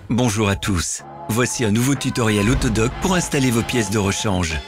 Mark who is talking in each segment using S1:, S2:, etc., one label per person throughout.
S1: Bonjour à tous, voici un nouveau tutoriel Autodoc pour installer vos pièces de rechange.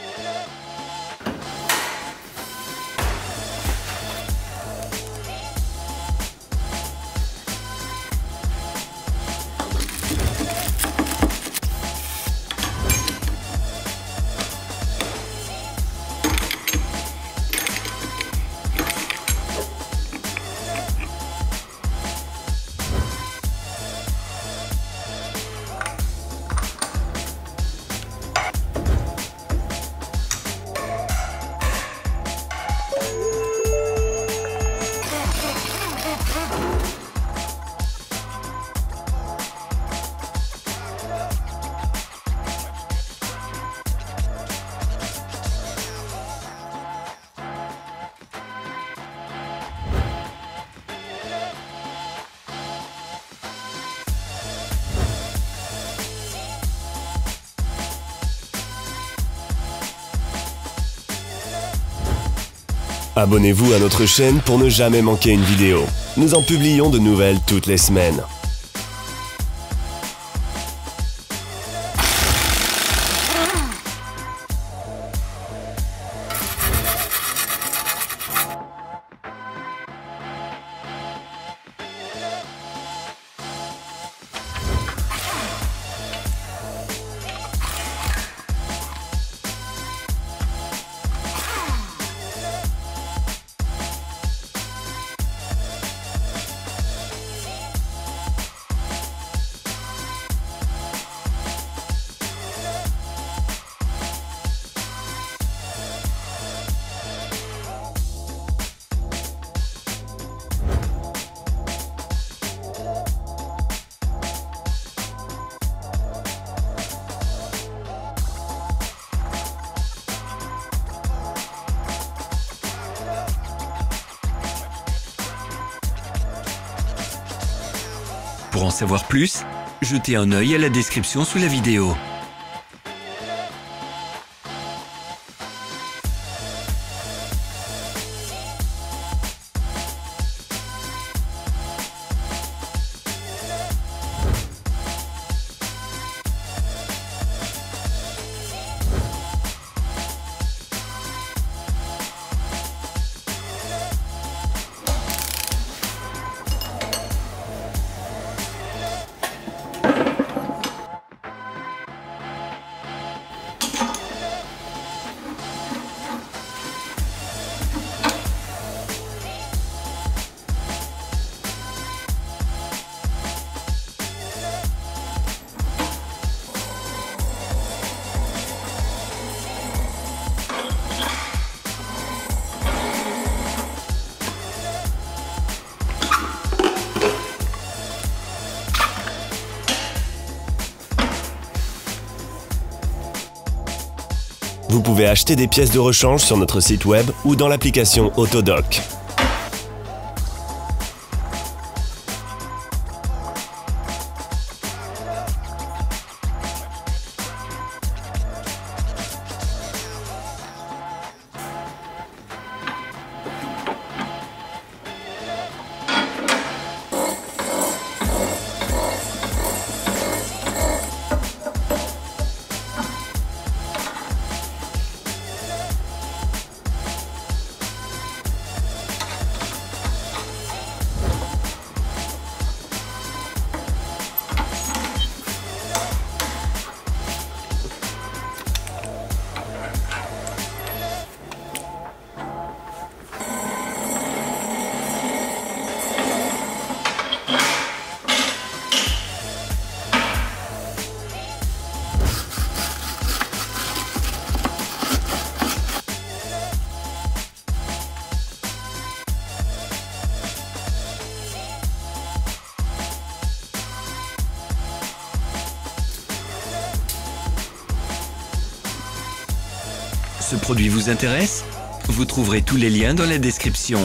S2: Abonnez-vous à notre chaîne pour ne jamais manquer une vidéo. Nous en publions de nouvelles toutes les semaines.
S1: Pour en savoir plus, jetez un œil à la description sous la vidéo.
S2: Vous pouvez acheter des pièces de rechange sur notre site web ou dans l'application Autodoc.
S1: Ce produit vous intéresse? Vous trouverez tous les liens dans la description.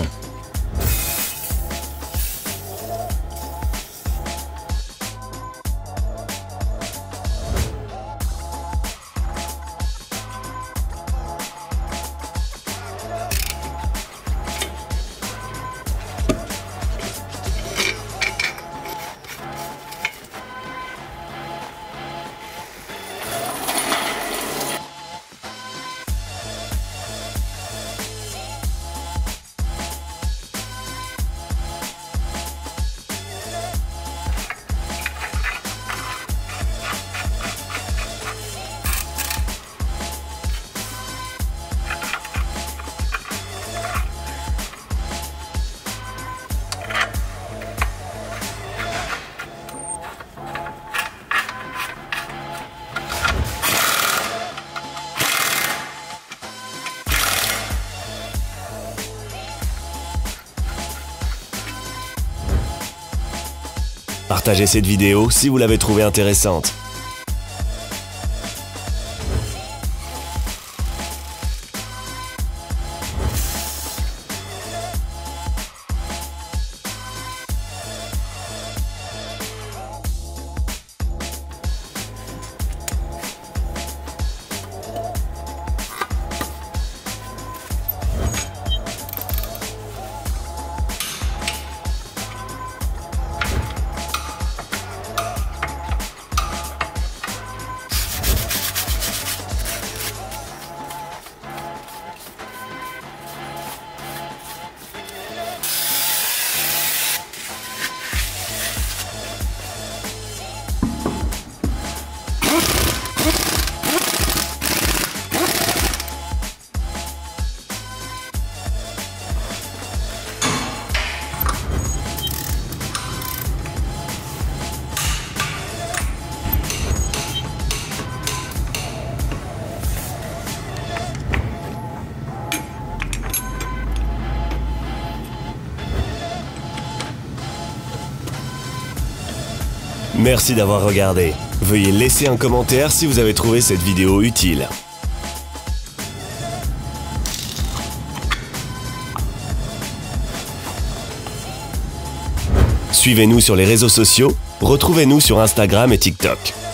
S2: partager cette vidéo si vous l'avez trouvée intéressante. Merci d'avoir regardé. Veuillez laisser un commentaire si vous avez trouvé cette vidéo utile. Suivez-nous sur les réseaux sociaux, retrouvez-nous sur Instagram et TikTok.